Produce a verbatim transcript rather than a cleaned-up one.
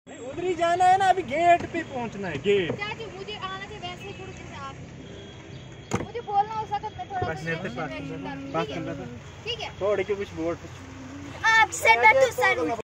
उधर ही जाना है ना, अभी गेट पे पहुंचना है। गेट चाची मुझे आना चाहिए वैसे ही गुरु जैसे आप मुझे बोलना हो सकता मैं थोड़ा बस नेते पास ठीक है बात करना था ठीक है थोड़ी के कुछ बोर्ड आप सेंटर टू सेंटर